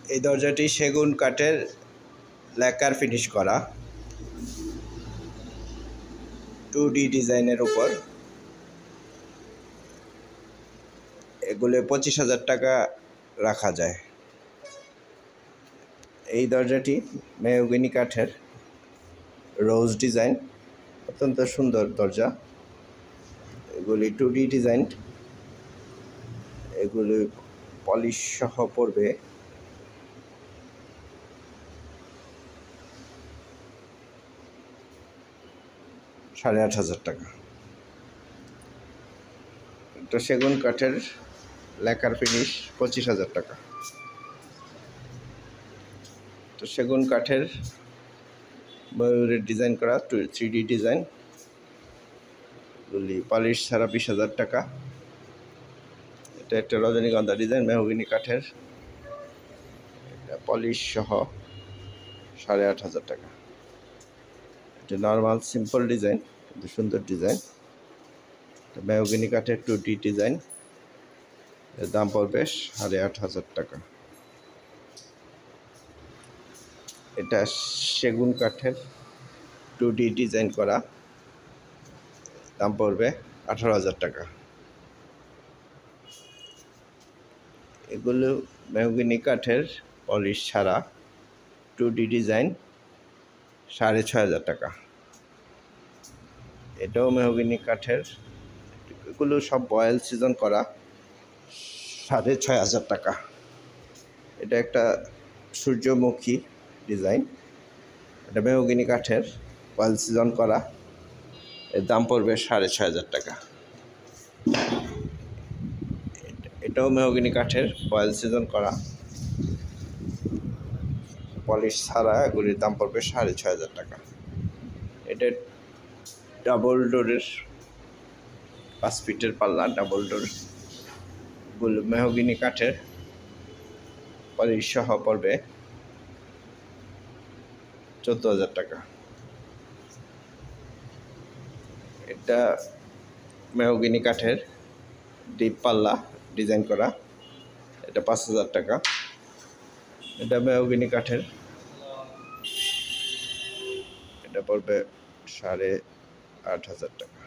এই দরজাটি সেগুন কাঠের ল্যাকার ফিনিশ করা 2D ডিজাইনের উপর। এগুলো 25,000 টাকা রাখা যায়। এই দরজাটি মেহগনি কাঠের রোজ ডিজাইন, অত্যন্ত সুন্দর দরজা। এগুলি 2D ডিজাইন। এগুলি পলিশ সহ পড়বে 8,500 টাকা। এটা সেগুন কাঠের ল্যাকার ফিনিশ 25,000 টাকা। তো সেগুন কাঠের ময়ূরের ডিজাইন করা 3D ডিজাইন, এগুলি পলিশ ছাড়া 20,000 টাকা। এটা একটা রজনীগন্ধা ডিজাইন মেহগনি কাঠের, এটা পলিশ সহ 8,500 টাকা। এটা নর্মাল সিম্পল ডিজাইন, কিন্তু সুন্দর ডিজাইন। মেহগনি কাঠের 2D ডিজাইন, এর দাম পড়বে 8,500 টাকা। এটা সেগুন কাঠের 2D ডিজাইন করা, দাম পড়বে 18,000 টাকা। এগুলো মেহগনি কাঠের পলিশ ছাড়া 2D ডিজাইন 6,500 টাকা। এটাও মেহগনি কাঠের, এগুলো সব বয়েল সিজন করা 6,500 টাকা। এটা একটা সূর্যমুখী ডিজাইন, এটা মেহগনি কাঠের বয়েল সিজন করা, এর দাম পড়বে 6,500 টাকা। এটাও মেহগনি কাঠের বয়েল সিজন করা, পলিশ ছাড়া, এগুলির দাম পড়বে 6,500 টাকা। এটা ডাবল ডোরের 5 ফিটের পাল্লা, ডাবল ডোর, এগুলো মেহগনি কাঠের পলিশ সহ পড়বে 14,000 টাকা। এটা মেহগনি কাঠের ডিপ পাল্লা ডিজাইন করা, এটা 5,000 টাকা। এটা মেহগনি কাঠের, এটা পড়বে 8,500 টাকা।